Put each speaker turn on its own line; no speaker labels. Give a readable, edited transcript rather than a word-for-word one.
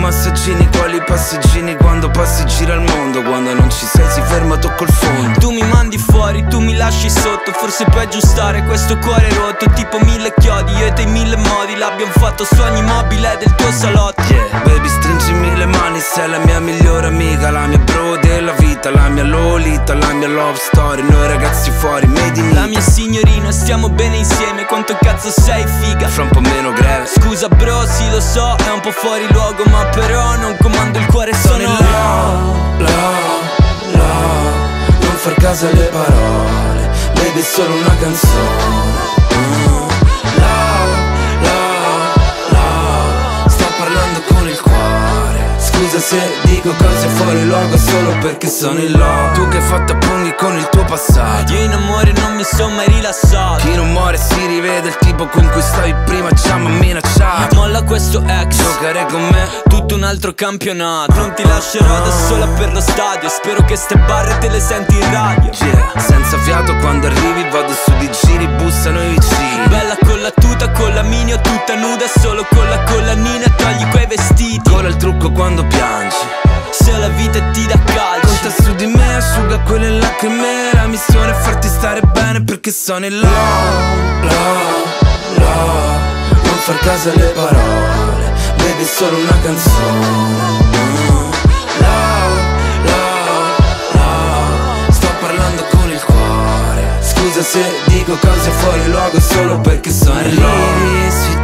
massaggini, quali passeggini, quando passi gira il mondo, quando non ci sei si ferma, tocco il fondo.
Tu mi mandi fuori, tu mi lasci sotto, forse puoi aggiustare questo cuore rotto. Tipo 1000 chiodi, io e te in 1000 modi, l'abbiamo fatto su ogni mobile del tuo salotto.
Yeah, baby stringimi le mani, sei la mia migliore amica, la mia bro della vita, la mia Lolita, la mia love story, noi ragazzi fuori, made in
la mia signorina, stiamo bene insieme, quanto cazzo sei figa.
Fra un po' meno greve.
Scusa bro, sì lo so, è un po' fuori luogo, ma però non comando il cuore, sono in love.
Non far caso alle parole, baby è solo una canzone. Sto parlando con il cuore. Scusa se dico cose fuori luogo solo perché sono in love. Tu che hai fatto a pugni con il tuo passato.
Io in amore non mi sono mai rilassato.
Chi non muore si rivede, il tipo con cui stavi prima ci ha minacciato.
Molla questo ex,
giocare con me,
tutto un altro campionato. Non ti lascerò da sola per lo stadio, spero che ste barre te le senti in radio.
Yeah, senza fiato quando arrivi vado su di giri, bussano i vicini.
Bella con la tuta, con la mini o tutta nuda, solo con la collanina e togli quei vestiti.
Cola il trucco quando piangi,
se la vita ti dà calci.
Conta su di me, asciuga quelle lacrime. La missione è farti stare bene perché sono in love. Non far caso alle parole, baby è solo una canzone. Sto parlando con il cuore. Scusa se dico cose fuori luogo solo perché sono in love.